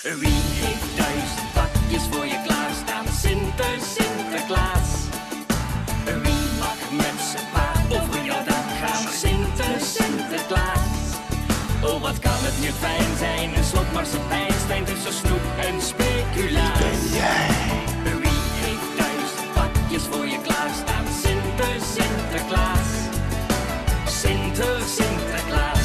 Wie heeft 1000 pakjes voor je klaarstaan? Sinterklaas. Wie mag met zijn paard over jouw dak gaan? Sinterklaas. Oh, wat kan het nu fijn zijn, een slok Marsepeinstein tussen snoep en speculaas. Ben jij? Wie heeft 1000 pakjes voor je klaarstaan? Sinterklaas. Sinterklaas.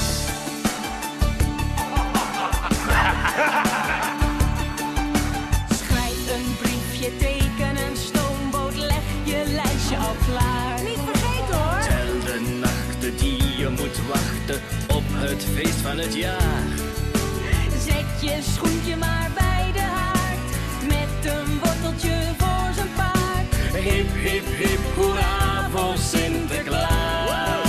Schrijf een briefje, teken een stoomboot, leg je lijstje al klaar. Niet vergeten hoor! Tel de nachten die je moet wachten op het feest van het jaar. Zet je schoentje maar bij de haard, met een worteltje voor zijn paard. Hip, hip, hip, hoera voor Sinterklaas.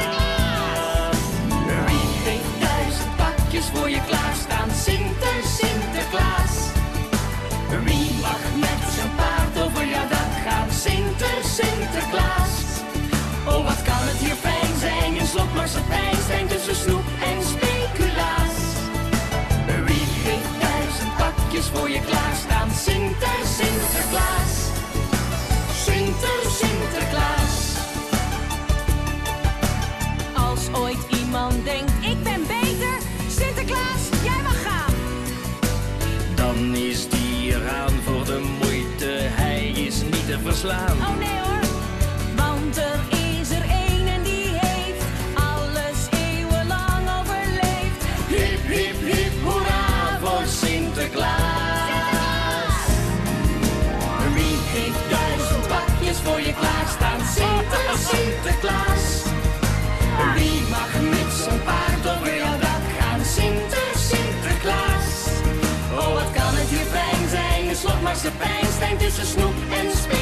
Wie heeft 1000 pakjes voor je klaarstaan? Sinterklaas. Wie mag met zijn paard over jouw dak gaan? Sinterklaas. Oh, wat kan het hier fijn zijn, een slok Marsepeinstein tussen snoep en speculaas. Wie heeft 1000 pakjes voor je klaarstaan? Sinterklaas. Sinterklaas. Als ooit iemand denkt, ik ben beter, Sinterklaas, jij mag gaan. Dan is die eraan voor de moeite, hij is niet te verslaan. Oh nee hoor, want er is er één en die heeft alles eeuwenlang overleefd. Hip, hip, hip, hoera voor Sinterklaas. Wie heeft 1000 pakjes voor je klaarstaan? Sinterklaas. Wie mag met zijn paard over jouw dak gaan? Sinterklaas. Oh, wat kan het hier fijn zijn, een slok Marsepeinstein tussen snoep en speculaas.